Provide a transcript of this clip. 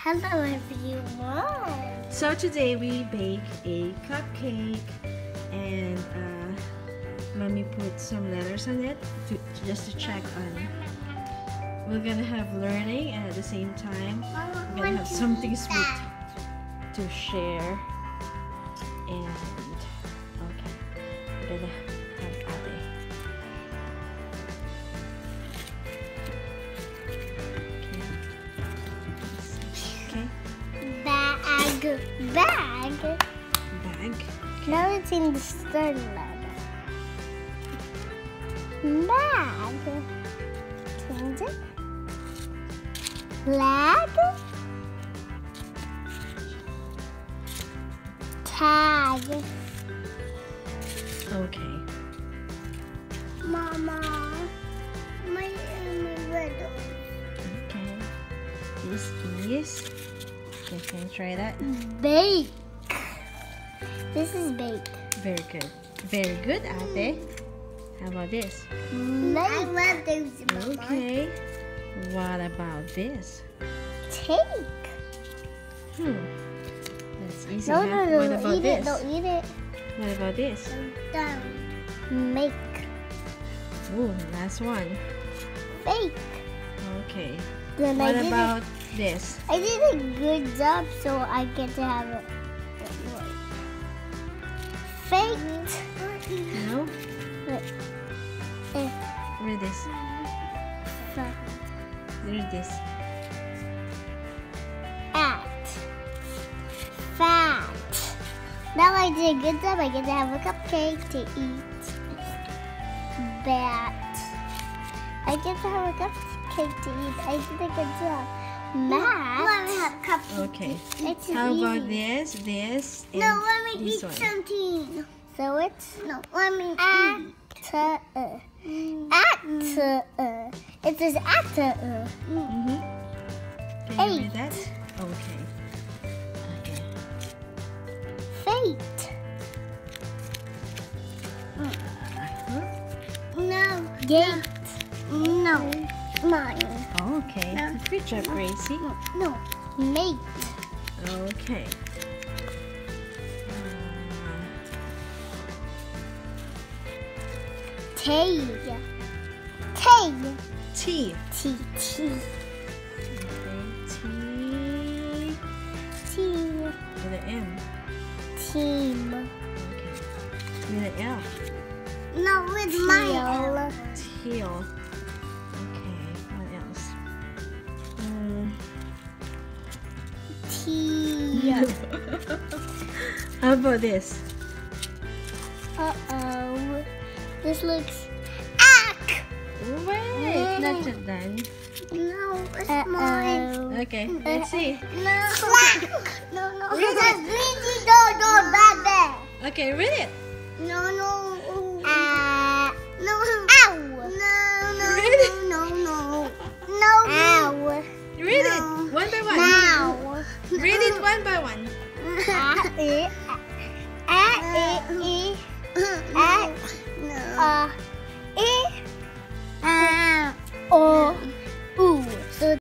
Hello everyone. So today we bake a cupcake and mommy put some letters on it just to check on. We're gonna have learning and at the same time we're gonna have something sweet to share. And okay, we're gonna have ate. Okay. Bag. Bag. Now it's in the third letter. Bag. Change it. Flag. Tag. Okay. Mama, my riddle. Okay. This is. Okay, can you try that? Bake. This is bake. Very good. Very good, Ate. How about this? I love those. Okay. What about this? Take. That's easy. No, huh? no, no. What Don't about eat this? it. Don't eat it. What about this? Make. Ooh, last one. Fake. Okay. Then What about this? I did a good job, so I get to have a faked. No? Eh, Read this. Read this. At. Fat. Now I did a good job. I get to have a cupcake to eat. Bat. I get to have a cupcake to eat. I did a good job. Mat. Let me have cupcake. Okay. It's How easy. about this, and No, let me this eat one? something. So it's let me eat. It says at. Mm-hmm. Can you read that? Okay. Okay. Fate. No. Gate. No. Mine. Okay. No. Good job, Gracie. No. Mate. Okay. Tay. Tay. T. T. T. Okay. T. T. With an M. Team. Okay. With an L. No, with my Teal. Okay. What else? T. How about this? Uh-oh. This looks ack. Wait, not yet done. No, it's mine. Okay, let's see. No. No. It says Lindsay do bad bad. Okay, read it. No. No. Ow. No. Read it. No. Ow. Read it one by one. Now. Read it one by one. O